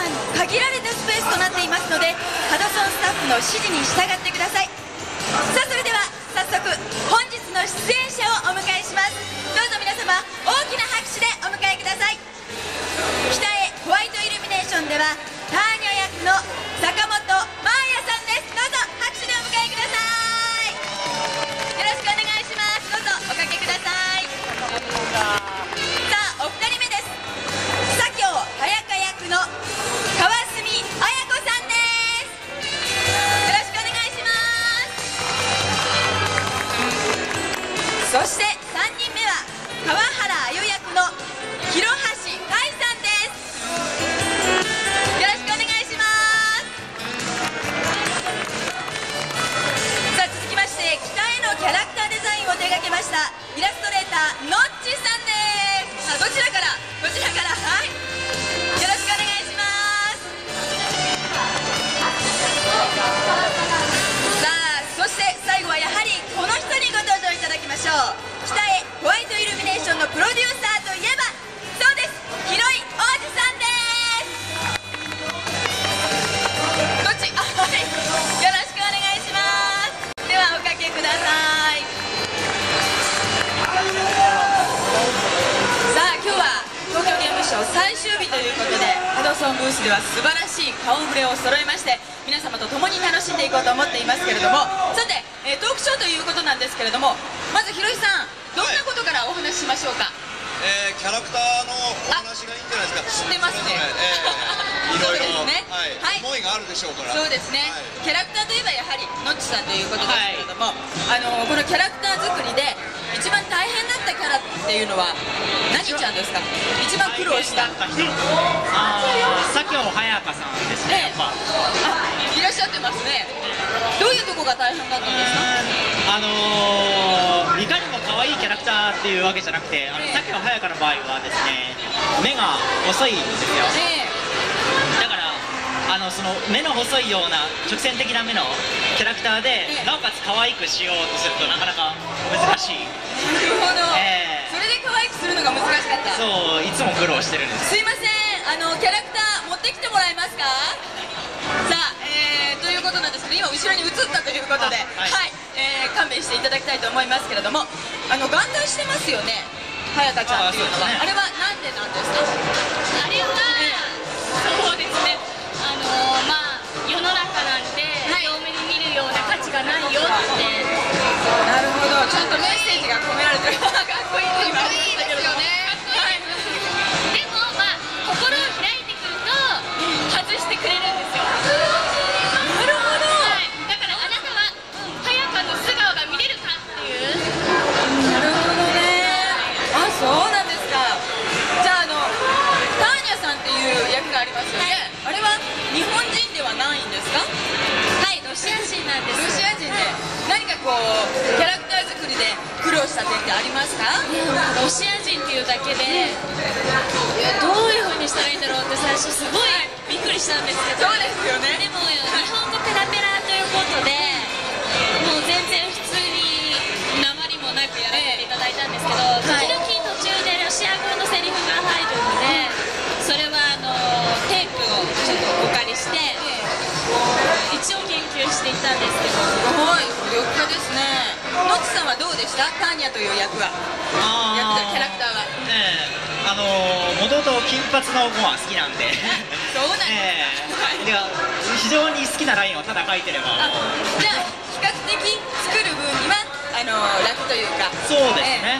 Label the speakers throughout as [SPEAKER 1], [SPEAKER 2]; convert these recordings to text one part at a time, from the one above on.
[SPEAKER 1] 限られたスペースとなっていますので、ハドソンスタッフの指示に従ってください。さあ、それでは早速本日の出演者をお迎えします。どうぞ皆様大きな拍手でお迎えください。北へホワイトイルミネーションではターニャ役の坂本真綾さんです。どうぞ拍手でお迎えください。よろしくお願いします。どうぞおかけください。さあ、お二人目です。左京早香役の川澄綾子さんです。よろしくお願いします。そして3人目は川原あゆ役の広橋海さんです。よろしくお願いします。さあ、続きまして北へのキャラクターデザインを手掛けましたイラストレーターのっちさんです。さあ、どちらからはい、よろしくお願いします。さあ、そして最後はやはりこの人にご登場いただきましょう。北へホワイトイルミネーションのプロデューサーといえば、そうです、広い王子さんです。どっちはい、よろしくお願いします。ではおかけください。さあ、今日は東京ゲームショウ最終日ということで、ハドソンブースでは素晴らしい顔ぶれを揃えまして、皆様と共に楽しんでいこうと思っていますけれども、さて、トークショーということなんですけれども、まずひろいさん、どんなことからお話ししましょうか。
[SPEAKER 2] キャラクターのお話がいいんじゃないですか。
[SPEAKER 1] 知ってますね。
[SPEAKER 2] いろいろ
[SPEAKER 1] 思
[SPEAKER 2] いがあるでしょうから。
[SPEAKER 1] そうですね。キャラクターといえばやはりのっちさんということですけれども、このキャラクター作りで一番大変だったキャラっていうのは何ちゃんですか。一番苦労した。
[SPEAKER 3] 佐京早香さんですね。
[SPEAKER 1] いらっしゃってますね。どういうとこが大変だったんですか。
[SPEAKER 3] いかにも可愛いキャラクターっていうわけじゃなくて、佐京早香の場合はですね、目が細いんですよ。だからその目の細いような直線的な目のキャラクターで、なおかつ可愛くしようとするとなかなか難しい。
[SPEAKER 1] なるほど。それで可愛くするのが難しかった。
[SPEAKER 3] そう、いつも苦労してるんです。
[SPEAKER 1] すいません、キャラクター持ってきてもらえますか。さあ、ということなんですけど、今後ろに映ったということで、はい、勘弁していただきたいと思いますけれども、眼帯してますよね、早香ちゃんっていうのは。あれはなんでなんですか。
[SPEAKER 4] あれは、そうですね、世の中なんで、両目に見るような価値がないよって。
[SPEAKER 1] なるほど、ちゃんとメッセージが込められてる。かっこいいって言われましたけどね。
[SPEAKER 4] でも心を開いてくると外してくれるんですよ。
[SPEAKER 1] なるほど。
[SPEAKER 4] だからあなたは早香の素顔が見れるかっていう。
[SPEAKER 1] なるほどね。あ、そうなんですか。じゃあターニャさんっていう役がありますよね。あれは日本人ではないんですか。
[SPEAKER 4] はい、ロシア人なんです。
[SPEAKER 1] ロシア人で何かこうキャラクター作りで苦労した点ってありますか。
[SPEAKER 4] ロシア人っていうだけでどういう風にしたらいいんだろうって最初すごいびっくりしたんですけど。
[SPEAKER 1] そうですよね。
[SPEAKER 4] でも日本語ペラペラということで、もう全然普通に訛りもなくやらせていただいたんですけど、時々途中でロシア語のセリフが入るので、それはテープをちょっとお借りして、一応研究していったんですけど。
[SPEAKER 1] はい、よっかですね。のっちさんはどうでした。ターニャという役は。キャラクターは。
[SPEAKER 3] もともと金髪の子は好きなんで。
[SPEAKER 1] そうなんですか。
[SPEAKER 3] 非常に好きなラインをただ描いてれば。
[SPEAKER 1] じゃあ比較的作る分には楽というか。
[SPEAKER 3] そうですね。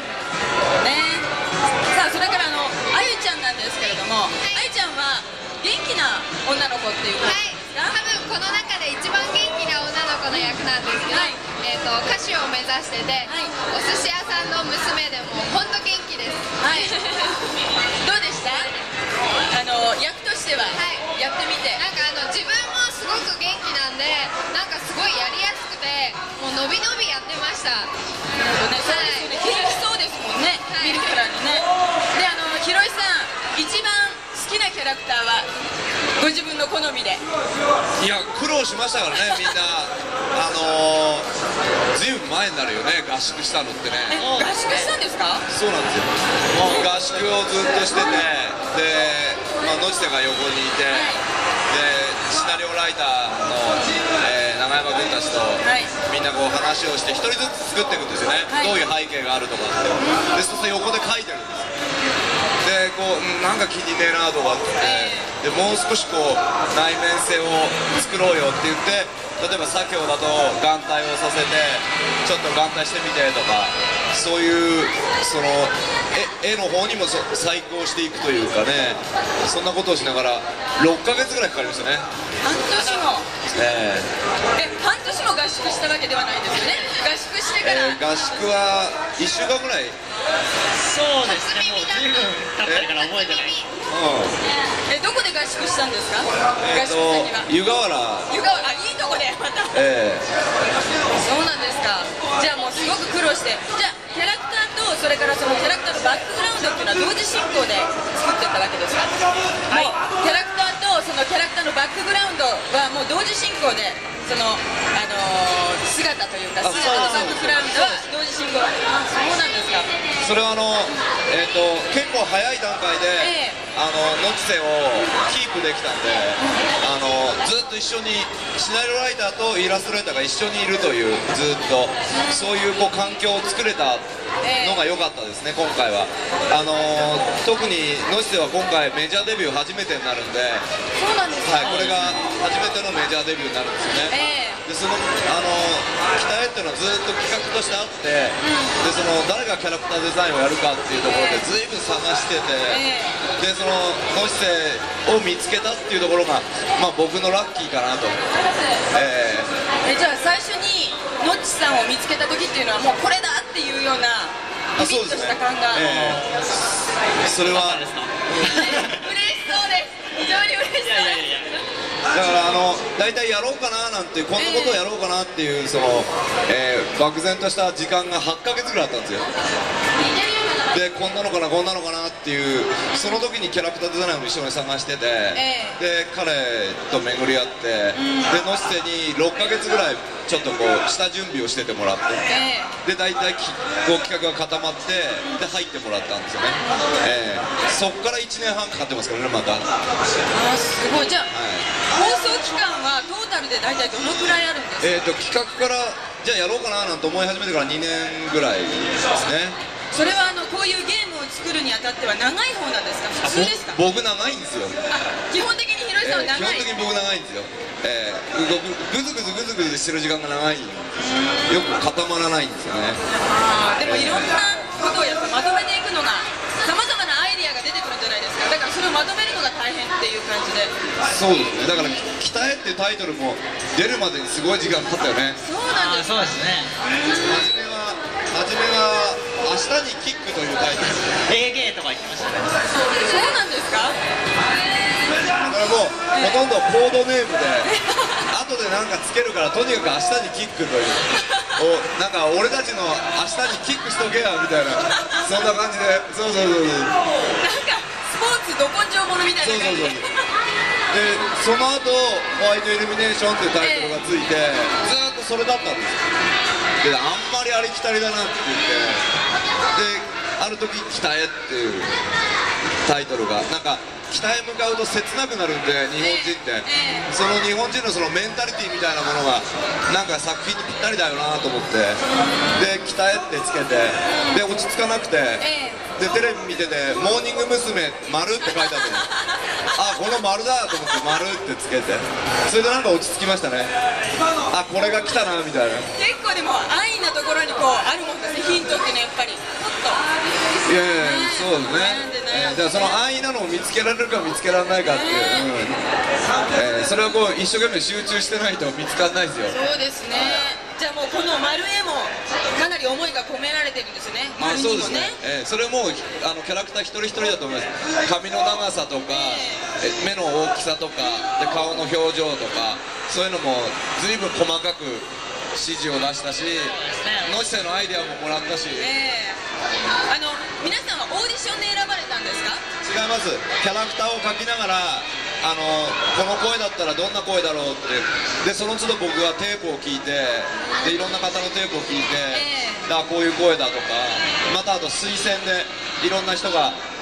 [SPEAKER 1] さあ、それからあゆちゃんなんですけれども、あゆちゃんは元気な女の子っていうことですか。
[SPEAKER 5] 多分この中で一番元気な女の子の役なんですけど、歌手を目指してて、お寿司屋さんの娘でも本当元気です。
[SPEAKER 1] どうでした。役としてはやってみて。
[SPEAKER 5] なんか自分もすごく元気なんで、なんかすごいやりやすくて、もう伸び伸びやってました。
[SPEAKER 1] なるほどね。そうですよね。元気そうですもんね。見るからにね。で、ひろいさん、一番好きなキャラクターはご自分の好みで。
[SPEAKER 2] いや、苦労しましたからね、みんな。ずいぶん前になるよね、合宿したのってね。
[SPEAKER 1] 合宿したんですか。
[SPEAKER 2] そうなんですよ。合宿をずっとしてて、で、のちてが横にいて、 シナリオライターの、長山君たちとみんなこう話をして1人ずつ作っていくんですよね、どういう背景があるとかってでそうすると横で書いてるんですよでこうなんか気にねえなとかってでもう少しこう内面性を作ろうよって言って例えば左京だと眼帯をさせてちょっと眼帯してみてとかそういうその絵の方にも細工をしていくというかねそんなことをしながら6ヶ月ぐらいかかりましたね
[SPEAKER 1] 半年も半年も合宿したわけではないですよね合宿してから、
[SPEAKER 2] 合宿は1週間ぐらい
[SPEAKER 3] そうですねもう随分経ってるから覚えてない
[SPEAKER 1] どこで合宿したんですか合宿先は
[SPEAKER 2] 湯河原
[SPEAKER 1] いいとこでまたそうなんですかじゃあもうすごく苦労してじゃあキャラクターとそれからそのキャラクターのバックグラウンドっていうのは同時進行で作ってったわけですかもうキャラクターとそのキャラクターのバックグラウンドはもう同時進行でその姿というか姿とバックグラウンドは同時進行そうなんですか
[SPEAKER 2] それは結構早い段階でノチセをキープできたんでずっと一緒にシナリオライターとイラストレーターが一緒にいるというずっとそういうこう環境を作れたのが良かったですね今回は特にノチセは今回メジャーデビュー初めてになるんで
[SPEAKER 1] そうなんですか
[SPEAKER 2] これが初めてのメジャーデビューになるんですよねでその期待っていうのはずっと企画としてあってでその誰がキャラクターデザインをやるかっていうところで随分探しててでそのノチセを見つけたっていうところがまあ僕のラッキーかなと
[SPEAKER 1] じゃあ最初にノッチさんを見つけた時っていうのはもうこれだっていうようなビビッとした感が
[SPEAKER 2] それは
[SPEAKER 1] 嬉しそうです非常に嬉しそうです
[SPEAKER 2] だから大体やろうかななんてこんなことをやろうかなっていうその、漠然とした時間が8ヶ月ぐらいあったんですよでこんなのかなこんなのかなっていうその時にキャラクターデザイナーも一緒に探してて、で彼と巡り合って、でノチセに6ヶ月ぐらいちょっとこう下準備をしててもらって、で大体こう企画が固まってで入ってもらったんですよね、そっから1年半かかってますからねまた
[SPEAKER 1] すごいじゃあ、放送期間はトータルで大体どのくらいあるんですか？
[SPEAKER 2] 企画からじゃあやろうかななんて思い始めてから2年ぐらいですね。
[SPEAKER 1] それはこういうゲームを作るにあたっては長い方なんですか？普通ですか？
[SPEAKER 2] 僕長いんですよ。
[SPEAKER 1] 基本的にひろしさんは長い、
[SPEAKER 2] 基本的に僕長いんですよ。ぐずぐずしてる時間が長い、よく固まらないんですよね。
[SPEAKER 1] でもいろんなことをやっぱまとめていくのがさまざまなアイディアが出てくるんじゃないですか。だからそれをまとめるのが大変っていう感じで。
[SPEAKER 2] そうですね。だから「鍛え」っていうタイトルも出るまでにすごい時間かかったよね。
[SPEAKER 1] そうなんです。
[SPEAKER 3] そうですね。
[SPEAKER 2] 初めは「明日にキック」というタイトル。
[SPEAKER 3] AG とか言ってましたね。
[SPEAKER 1] そうなんですか？
[SPEAKER 2] だからもうほとんどコードネームで後でなんかつけるからとにかく「明日にキック」というなんか俺たちの「明日にキックしとけや」みたいなそんな感じでそう
[SPEAKER 1] なんかスポーツど根性者みたいな感じで
[SPEAKER 2] でその後ホワイトイルミネーション」っていうタイトルがついてずーっとそれだったんですよ。であんまりありきたりだなって言ってである時「鍛え」っていうタイトルがなんか北へ向かうと切なくなるんで日本人って、その日本人のそのメンタリティみたいなものがなんか作品にぴったりだよなと思ってで「北へ」ってつけてで落ち着かなくて、でテレビ見てて「モーニング娘。丸」って書いてあってあこの丸だと思って「丸」ってつけてそれでなんか落ち着きましたね。あこれが来たなみたいな。
[SPEAKER 1] 結構でも安易なところにこうあるもんですねヒントっていうのはやっぱりちょっと
[SPEAKER 2] いやいやそうですね。だからその安易なのを見つけられるか見つけられないかっていう、それはこう一生懸命集中してないと見つからないですよ。
[SPEAKER 1] そうですね。じゃあもうこの丸絵もかなり思いが込められてるんですよね。丸にもね。
[SPEAKER 2] そうですね。それもキャラクター一人一人だと思います。髪の長さとか目の大きさとかで顔の表情とかそういうのも随分細かく指示を出したし、ノチセのアイデアももらったし。
[SPEAKER 1] 皆さんはオーディションで選ばれたんですか？
[SPEAKER 2] 違います。キャラクターを描きながらこの声だったらどんな声だろうってでその都度僕がテープを聞いてでいろんな方のテープを聞いて、こういう声だとかまたあと推薦でいろんな人が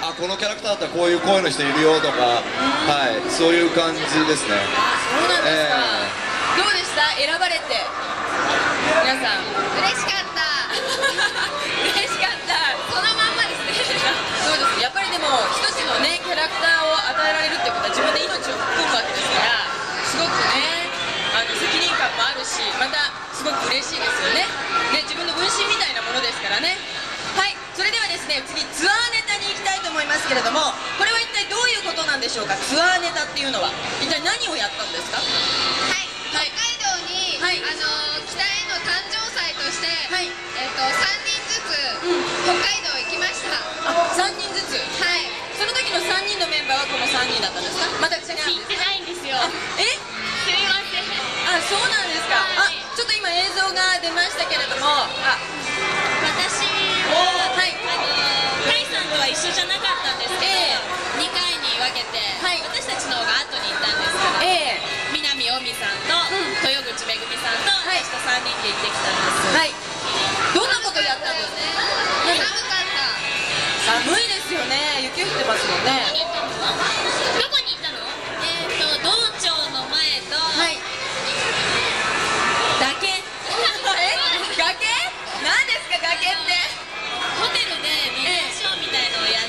[SPEAKER 2] あ、このキャラクターだったらこういう声の人いるよとか、はい、そういう感じですね。
[SPEAKER 1] そうなんですか。どうでした？選ばれて。皆さん。
[SPEAKER 5] 嬉しかった。
[SPEAKER 1] 嬉しかった。
[SPEAKER 5] そのまんまですね。
[SPEAKER 1] そうです。やっぱりでも一つのねキャラクターを与えられるってことは自分で命を含むわけですから、すごくね責任感もあるし、またすごく嬉しいですよね。ね、自分の分身みたいなものですからね。はい、それではですね、次ツアーネタに行きたいと思いますけれども、これは一体どういうことなんでしょうか。ツアーネタっていうのは一体何をやったんですか。
[SPEAKER 5] はい、北海道に、
[SPEAKER 1] はい
[SPEAKER 5] 北への誕生祭として、
[SPEAKER 1] はい、
[SPEAKER 5] 3人ずつ、北海道行きました。
[SPEAKER 1] 3人ずつ。
[SPEAKER 5] はい。
[SPEAKER 1] その時の3人のメンバーはこの3人だったんですか。また違うんですか。
[SPEAKER 4] 聞いてないんですよ。
[SPEAKER 1] え、
[SPEAKER 4] すみません。
[SPEAKER 1] あ、そうなんですか。
[SPEAKER 4] はい、
[SPEAKER 1] ちょっと今映像が出ましたけれども、
[SPEAKER 4] 私は、はい、カイさんとは一緒じゃなかったんですけど、2回に分けて、
[SPEAKER 1] はい、
[SPEAKER 4] 私たちの方が後に行ったんですけど、南尾美さんと、豊口めぐみさんと、私と3人で行ってきたんです。
[SPEAKER 1] はい。どんなことやったんですか。
[SPEAKER 5] 寒かった。
[SPEAKER 1] 寒いですよね。雪降ってますもんね。
[SPEAKER 4] どこに行ったの？道庁の前と、
[SPEAKER 1] はい。崖。崖？何ですか崖って。
[SPEAKER 4] ホテルでビデオショーみたいのをやって、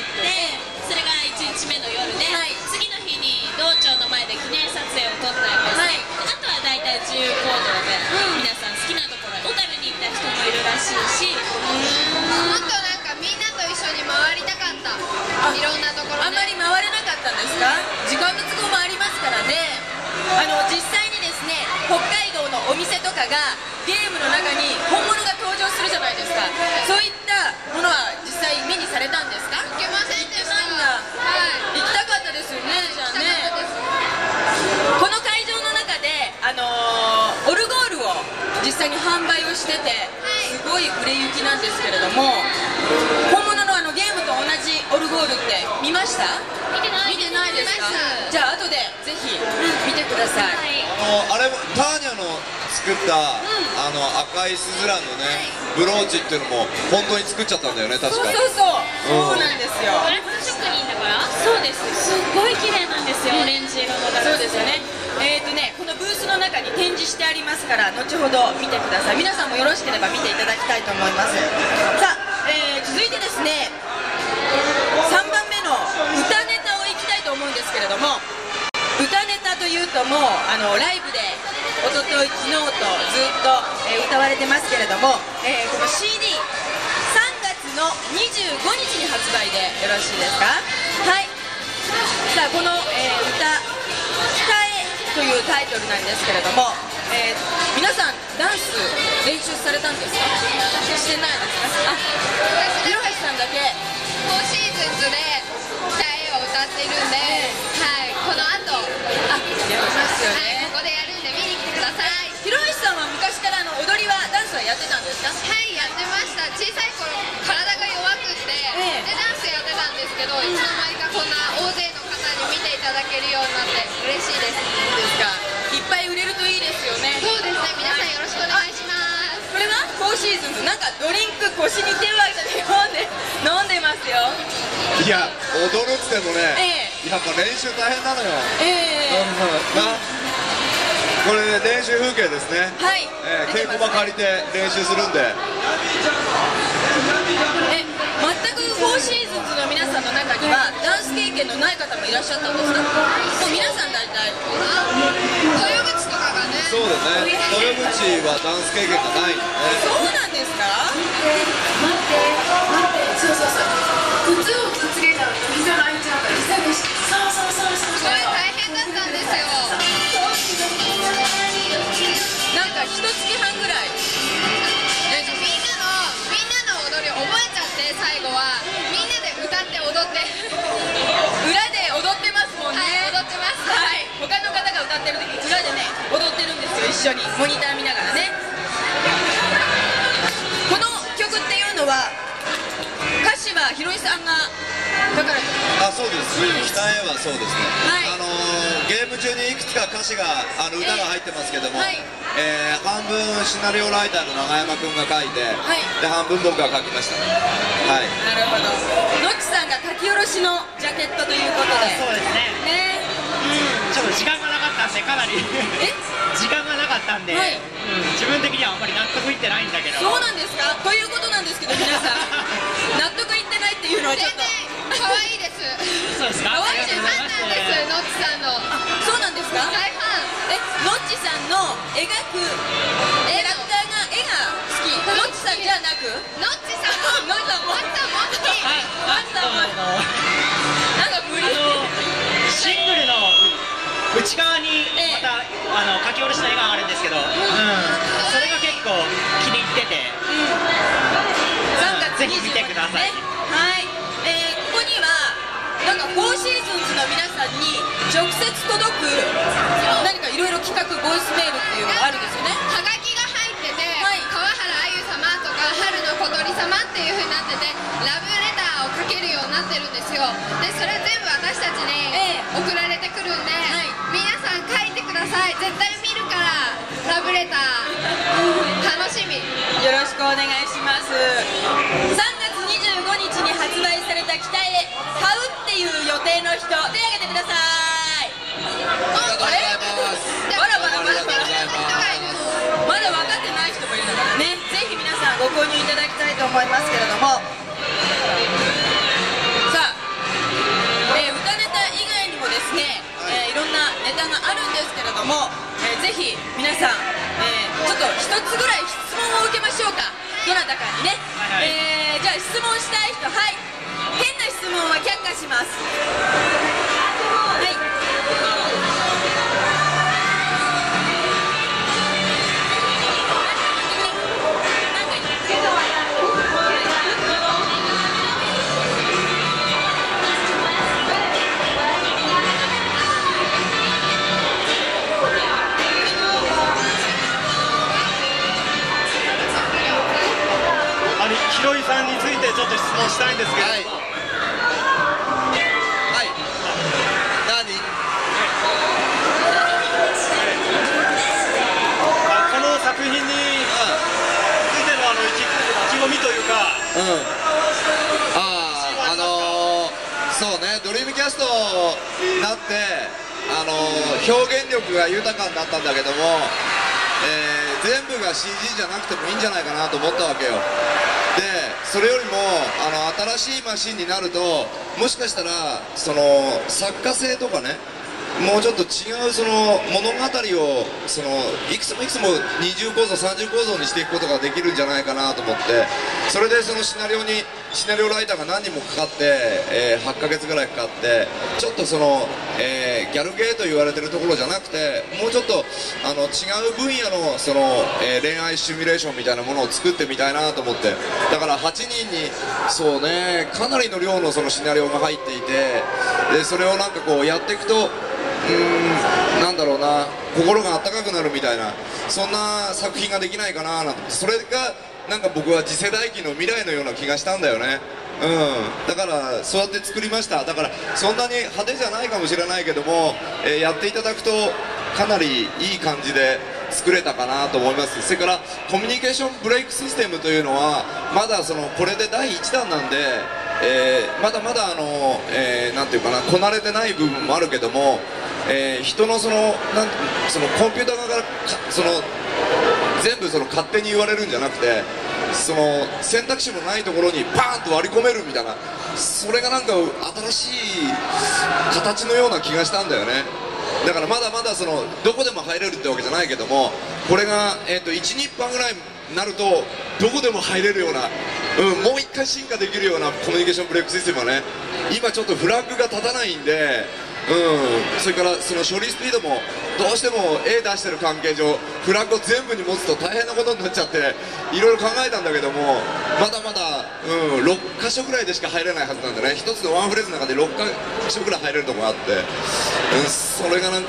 [SPEAKER 4] それが1日目の夜で、次の日に道庁の前で記念撮影を撮ったんですね。あとは大体自由行動で、皆さん好きなところ、小樽に行った人もいるらしいし、
[SPEAKER 5] もっとなんかみんなと一緒に回りたかった。いろんなところ、
[SPEAKER 1] あんまり回れなかったんですか。時間の都合もありますからね。実際にですね、北海道のお店とかがゲームの中に本物が登場するじゃないですか。そういったものは実際目にされたんですか。
[SPEAKER 5] 行けませんでした。
[SPEAKER 1] 行ってないんだ。
[SPEAKER 5] はい。
[SPEAKER 1] 行きたかったですよね。じゃあ
[SPEAKER 5] 行き
[SPEAKER 1] ね。
[SPEAKER 5] たかったです。
[SPEAKER 1] この会場の中でオルゴールを実際に販売をしてて、すごい売れ行きなんですけれども、本物のゲームと同じオルゴールって見ました？
[SPEAKER 4] 見てない
[SPEAKER 1] ですか？じゃあ後でぜひ見てください。
[SPEAKER 2] あれもターニャの作った、赤いスズランのね、ブローチっていうのも本当に作っちゃったんだよね、確か。
[SPEAKER 1] そうなんですよ。
[SPEAKER 4] ガラス職人だから。そうです。すっごい綺麗なんですよ。オレンジ色のガラス。
[SPEAKER 1] そうですよね。このブースの中に展示してありますから、後ほど見てください。皆さんもよろしければ見ていただきたいと思います。さあ、続いてですね、3番目の歌ネタをいきたいと思うんですけれども、歌ネタというともうライブで一昨日昨日とずっと、歌われてますけれども、この CD3 月の25日に発売でよろしいですか。はい。さあこの、歌「北へ」というタイトルなんですけれども、皆さんダンス練習されたんですか。してないですか。ひろはしさんだけ
[SPEAKER 5] 4シーズンズで北へを歌っているんで、はい、この後
[SPEAKER 1] やりますよね。
[SPEAKER 5] ここでやるんで見に来てください。
[SPEAKER 1] ひろはしさんは昔から踊りはダンスはやってたんですか。
[SPEAKER 5] はい、やってました。小さい頃体が弱くって、でダンスやってたんですけど、いつの間にかこんな大勢の方に見ていただけるようになって嬉しいです。
[SPEAKER 1] そうですか。いっぱい売れるといいですよね。
[SPEAKER 5] そうですね。皆さんよろしくお願いします。
[SPEAKER 1] これは4シーズンなんかドリンク腰に手を当てて飲んでますよ。
[SPEAKER 2] いや、踊るっつってもね、やっぱ練習大変なのよ。これ練習風景ですね。
[SPEAKER 1] はい。
[SPEAKER 2] 稽古場借りて練習するんで。
[SPEAKER 1] 全く4シーズンズの皆さんの中にはダンス経験のない方もいらっしゃったんですか。もう皆さん大体。
[SPEAKER 5] 豊口とかがね。
[SPEAKER 2] そうだね。豊口はダンス経験がないんでね。
[SPEAKER 1] そうなんですか。待って、そう靴をつけたら膝が開いちゃうから膝が
[SPEAKER 5] それ大変だったんですよ。
[SPEAKER 1] なんか1月半ぐらい
[SPEAKER 5] みんなの踊り覚えちゃって、最後はみんなで歌って踊って
[SPEAKER 1] 裏で踊ってますもんね。
[SPEAKER 5] はい、踊ってます。
[SPEAKER 1] はい、他の方が歌ってる時裏でね踊ってるんですよ。一緒にモニター見ながらね。この曲っていうのは歌詞はひろいさんが書かれてる。
[SPEAKER 2] あ、そうです。北へはそうですね。ゲーム中にいくつか歌詞が歌が入ってますけども、半分シナリオライターの永山君が書いて、で半分僕が書きました。はい。
[SPEAKER 1] なるほど。ノッチさんが書き下ろしのジャケットということで。
[SPEAKER 3] そうですね。ちょっと時間がなかったんでかなり時間がなかったんで、自分的にはあんまり納得いってないんだけど。
[SPEAKER 1] そうなんですか。ということなんですけど、皆さん納得いってないっていうのはちょっと
[SPEAKER 5] 可愛いです。
[SPEAKER 3] そうですか。
[SPEAKER 5] 可愛いです。ファンなんです。ノッチさんの。
[SPEAKER 1] そうなんですか。
[SPEAKER 5] 大ファン。
[SPEAKER 1] ノッチさんの描くキャラクターが絵が好き。ノッチさんじゃなく。
[SPEAKER 5] ノッチさん。
[SPEAKER 1] ノッチさんも。
[SPEAKER 5] ノッチさんも好き。
[SPEAKER 1] ノッチさんも。なんか無理。
[SPEAKER 3] シングルの内側にまた書き下ろしの絵があるんですけど、それが結構気に入ってて、ぜひ見てください。
[SPEAKER 1] はい。ここにはなんか4シーズンズの皆さんに直接届く何かいろいろ企画ボイスメールっていうのがあるんですよね。
[SPEAKER 5] はがきが入ってて、川原あゆ様とか春の小鳥様っていう風になってて、ラブレターを書けるようになってるんですよ。でそれ全部私たちに送られてくるんで、皆さん書いてください。絶対見るからラブレター楽しみ。
[SPEAKER 1] よろしくお願いします。3月25日に発売された北へ買うっていう予定の人、手を挙げてください。あれ？まだ分かってない人もいるのからね。ぜひ皆さんご購入いただきたいと思いますけれども、さあ、歌ネタ以外にもですね、いろんなネタがあるんですけれども、ぜひ皆さん、ちょっと一つぐらい質問を受けましょうか。どなたかにね。じゃあ質問したい人、はい。変な質問は却下します。はい。
[SPEAKER 6] ひろいさんについてちょっと質問したいんですけど、この作品についての意気込みというか、
[SPEAKER 2] そうね、ドリームキャストになって表現力が豊かになったんだけども、全部が CG じゃなくてもいいんじゃないかなと思ったわけよ。でそれよりも新しいマシンになると、もしかしたらその作家性とかね、もうちょっと違うその物語をいくつもいくつも二重構造三重構造にしていくことができるんじゃないかなと思って、それでそのシナリオライターが何人もかかって、8ヶ月ぐらいかかって、ちょっとその、ギャルゲーと言われてるところじゃなくて、もうちょっと違う分野のその、恋愛シミュレーションみたいなものを作ってみたいなと思って、だから8人にそうね、かなりの量のそのシナリオが入っていて、でそれをなんかこうやっていくと、なんだろうな、心が温かくなるみたいな、そんな作品ができないかななんて、それがなんか僕は次世代機の未来のような気がしたんだよね。だからそうやって作りました。だからそんなに派手じゃないかもしれないけども、やっていただくとかなりいい感じで作れたかなと思います。それからコミュニケーションブレイクシステムというのはまだこれで第1弾なんで、まだまだなんていうかな、こなれてない部分もあるけども、人のそのコンピューター側から全部勝手に言われるんじゃなくて、選択肢もないところにパーンと割り込めるみたいな、それがなんか新しい形のような気がしたんだよね。だからまだまだどこでも入れるってわけじゃないけども、これが、1、2班ぐらいになるとどこでも入れるような、もう一回進化できるようなコミュニケーションブレイクシステムはね、今ちょっとフラッグが立たないんで、それからその処理スピードもどうしても絵出してる関係上フラッグを全部に持つと大変なことになっちゃって、いろいろ考えたんだけども、まだまだ、6箇所ぐらいでしか入れないはずなんでね、一つのワンフレーズの中で6箇所ぐらい入れるとこがあって、それがなんか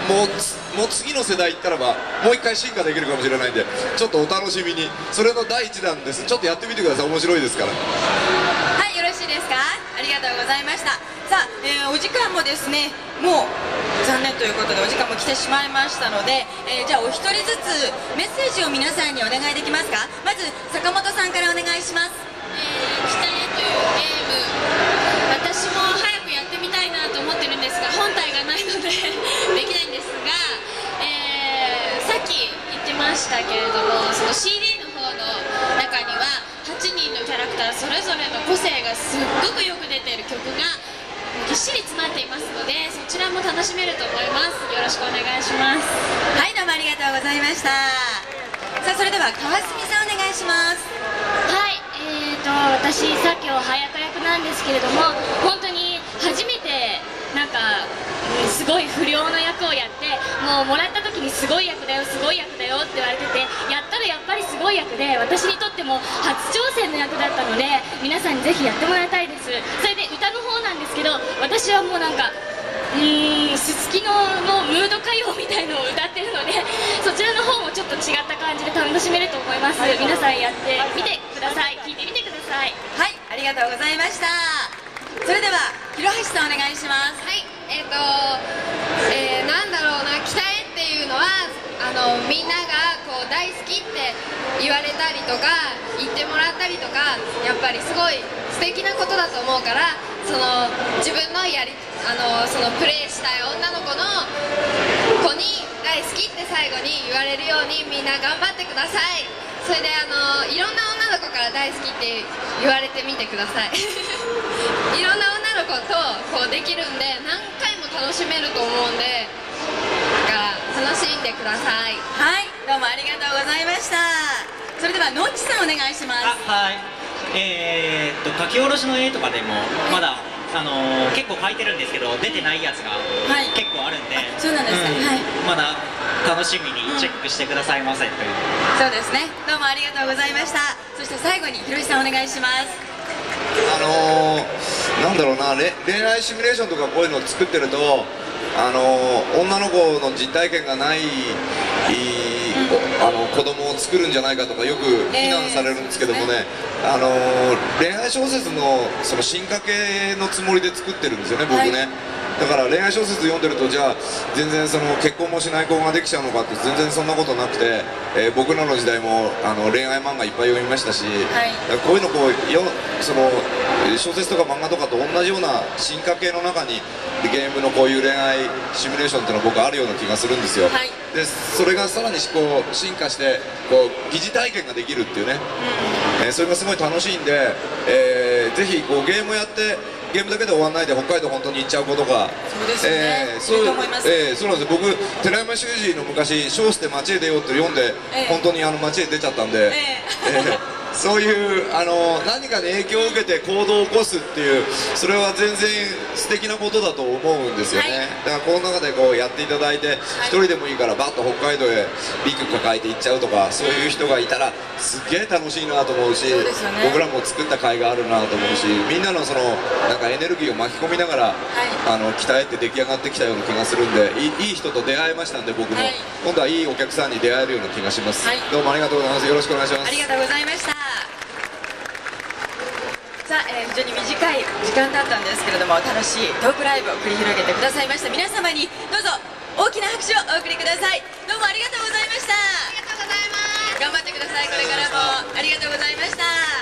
[SPEAKER 2] もう次の世代行ったらばもう一回進化できるかもしれないんで、ちょっとお楽しみに。それの第1弾です。ちょっとやってみてください。面白いですから。
[SPEAKER 1] はい、よろしいですか。ありがとうございました。さあ、お時間もですね、もう残念ということでお時間も来てしまいましたので、じゃあお一人ずつメッセージを皆さんにお願いできますか。まず坂本さんからお願いします。
[SPEAKER 4] 北へというゲーム、私も早くやってみたいなと思ってるんですが、本体がないのでできないんですが、さっき言ってましたけれども、その CD の方の中には8人のキャラクターそれぞれの個性がすっごくよく出ている曲がぎっしり詰まっていますので、そちらも楽しめると思います。よろしくお願いします。
[SPEAKER 1] はい、どうもありがとうございました。さあ、それでは川澄さんお願いします。
[SPEAKER 4] はい、私さっきは早川役なんですけれども、本当に初めてなんかすごい不良の役をやって、もらった時にすごい役だよすごい役だよって言われてて、やったらやっぱりすごい役で、私にとっても初挑戦の役だったので、皆さんにぜひやってもらいたいです。それで歌の方なんですけど、私はもうなんかすすきのムード歌謡みたいのを歌ってるので、そちらの方もちょっと違った感じで楽しめると思います。皆さんやってみてください。聞いてみてください。
[SPEAKER 1] はい、ありがとうございました。それでは広橋さんお願いします。
[SPEAKER 5] はい、なんだろうな、北へっていうのはみんながこう大好きって言われたりとか言ってもらったりとか、やっぱりすごい素敵なことだと思うから、その自分のそのプレーしたい女の子の子に大好きって最後に言われるようにみんな頑張ってください。それでいろんな女の子から大好きって言われてみてくださいいろんな女の子とこうできるんで、何回も楽しめると思うんで、楽しんでください。
[SPEAKER 1] はい、どうもありがとうございました。それではのっちさんお願いします。
[SPEAKER 3] はい、書き下ろしの絵とかでもまだ結構書いてるんですけど、出てないやつが結構あるんで、
[SPEAKER 1] そうなんですね、はい、
[SPEAKER 3] まだ楽しみにチェックしてくださいませという、
[SPEAKER 1] そうですね。どうもありがとうございました。そして最後にひろしさんお願いします。
[SPEAKER 2] なんだろうな、恋愛シミュレーションとかこういうのを作ってると、女の子の実体験がない子供を作るんじゃないかとかよく非難されるんですけどもね、恋愛小説のその進化系のつもりで作ってるんですよね、僕ね、はい、だから恋愛小説読んでると、じゃあ全然その結婚もしない子ができちゃうのかって全然そんなことなくて、僕らの時代も恋愛漫画いっぱい読みましたし、はい、こういうのその小説とか漫画とかと同じような進化系の中にゲームのこういう恋愛シミュレーションっていうのは僕あるような気がするんですよ、はい、でそれがさらにこう進化してこう疑似体験ができるっていうね、それがすごい楽しいんで、ぜひこうゲームやってゲームだけで終わらないで北海道本当に行っちゃう子とか、
[SPEAKER 1] そうですよね、そうなんです
[SPEAKER 2] よ。僕寺山修司の昔「ショーして街へ出よう」って読んで、本当に街へ出ちゃったんで、そういう何かに影響を受けて行動を起こすっていう、それは全然素敵なことだと思うんですよね、はい、だからこの中でこうやっていただいて、一人でもいいからバッと北海道へリュック抱えて行っちゃうとか、そういう人がいたらすっげえ楽しいなと思うし、僕らも作った甲斐があるなと思うし、みんなのそのなんかエネルギーを巻き込みながら、鍛えて出来上がってきたような気がするんで、いい人と出会えましたんで、僕も、今度はいいお客さんに出会えるような気がします、どうもありがとうございます。よろしくお願いします。
[SPEAKER 1] ありがとうございました。さあ、非常に短い時間だったんですけれども、楽しいトークライブを繰り広げてくださいました皆様に、どうぞ大きな拍手をお送りください。どうもありがとうございました。
[SPEAKER 5] ありがとうございます。
[SPEAKER 1] 頑張ってください。これからもありがとうございました。